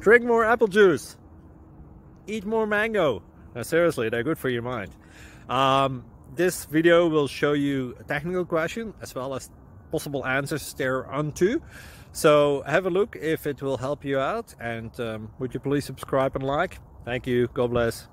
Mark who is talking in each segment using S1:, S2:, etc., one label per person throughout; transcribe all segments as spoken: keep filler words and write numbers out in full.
S1: Drink more apple juice. Eat more mango. No, seriously, they're good for your mind. Um, this video will show you a technical question as well as possible answers thereunto. So have a look if it will help you out, and um, would you please subscribe and like? Thank you. God bless.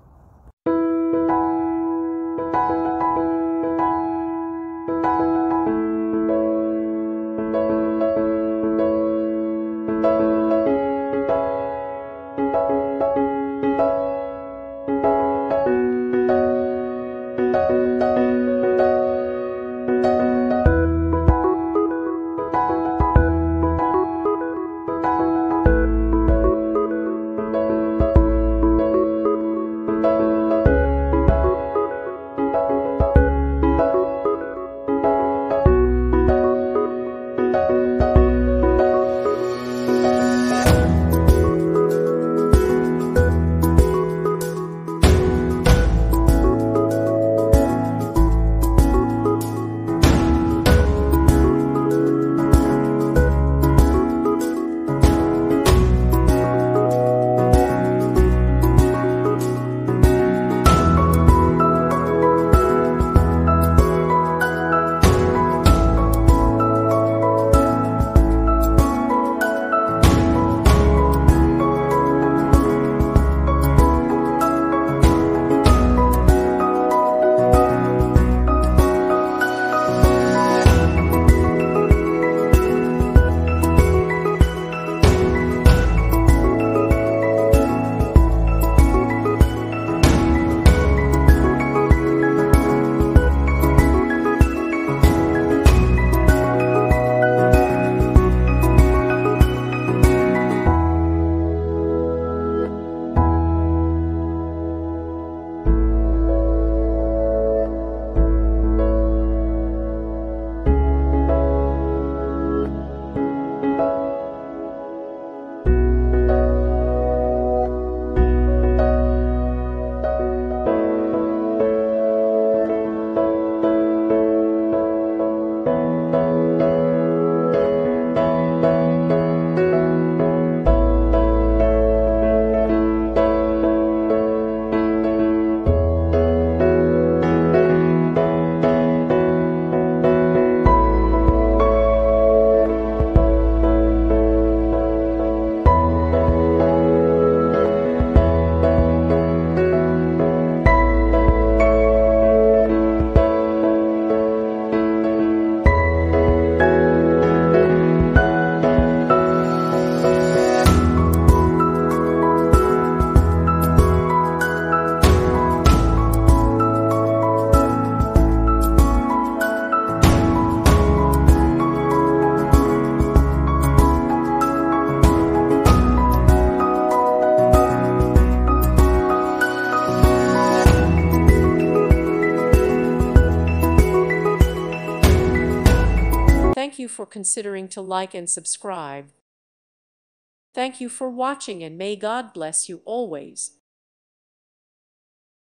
S2: Thank you for considering to like and subscribe. Thank you for watching, and may God bless you always.